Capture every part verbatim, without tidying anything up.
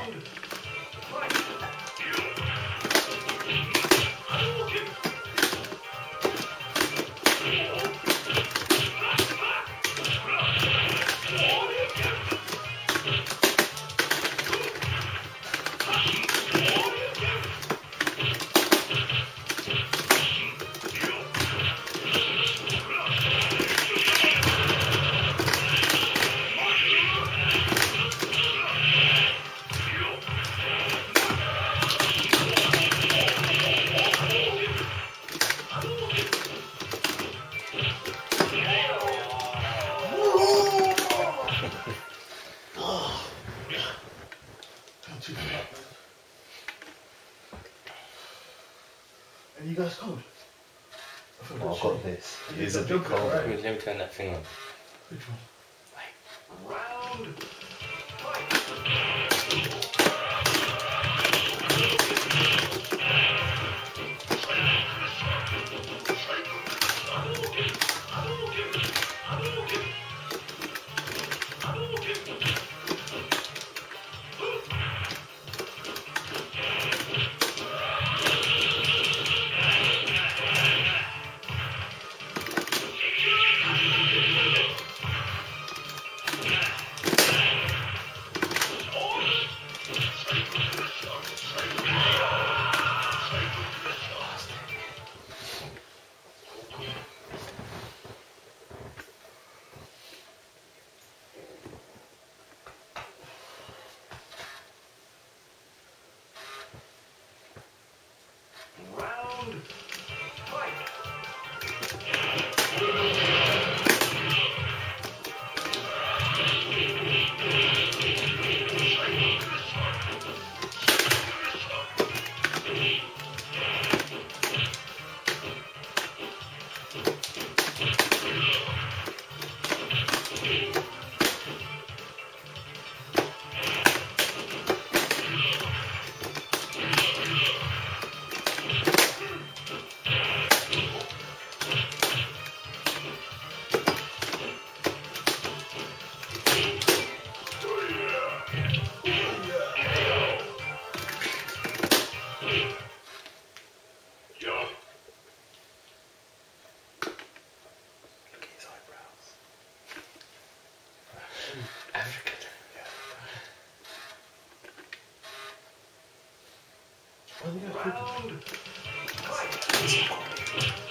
And you guys cold? Oh, I've got this. It is a bit jump cold. right? Let me turn that thing on. Which one? Round. Round. Fight. African. Why are you guys cooking? Round. Fight.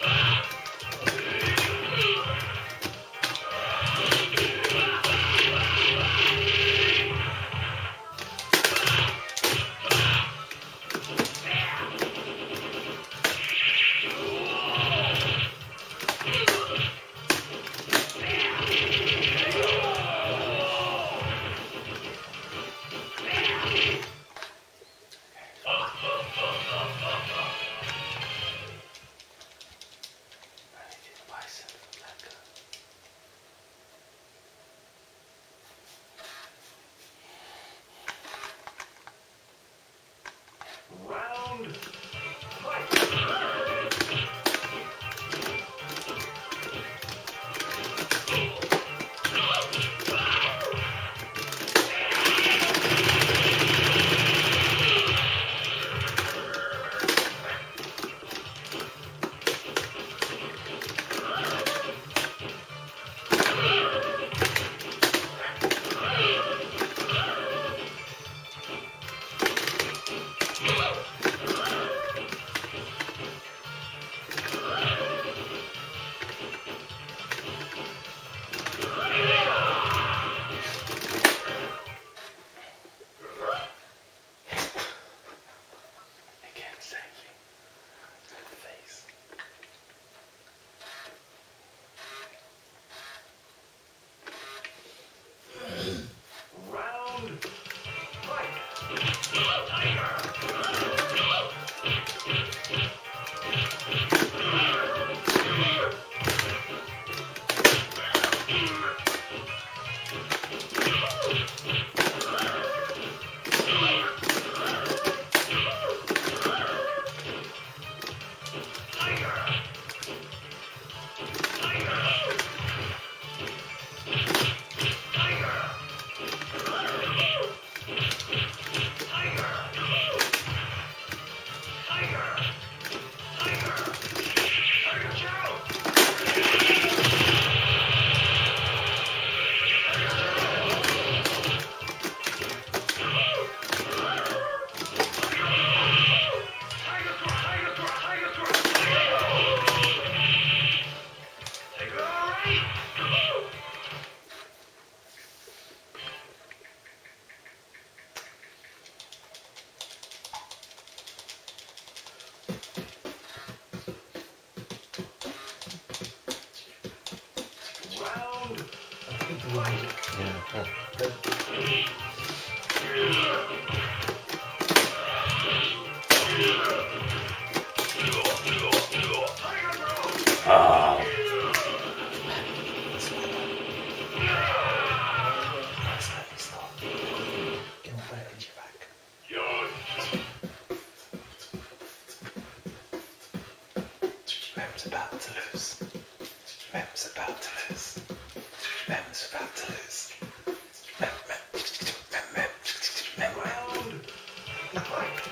to the music. Yeah. Okay. Ah. Get my back into your back. Rem's about to lose. Rem's about to lose. Rem's about to lose. Rem, Rem, Rem, Rem, Rem, Rem.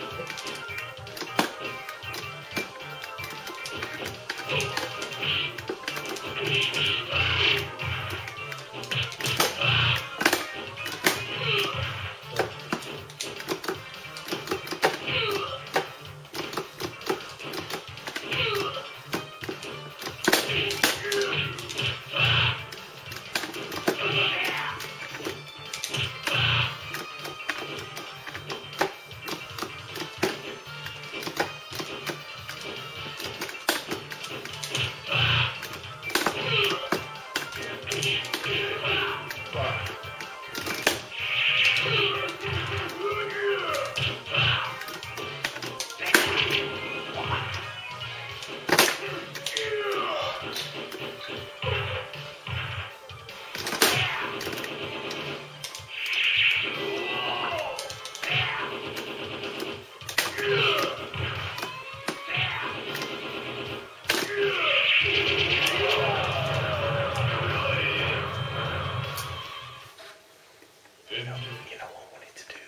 You know, you know what I wanted to do?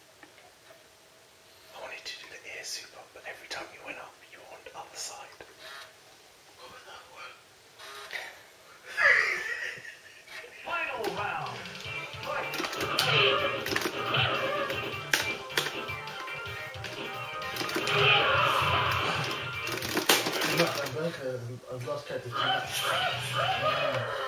I wanted to do the air super, but every time you went up, you were on the other side. Final round. Fight. I'm back. uh, I've lost track of time.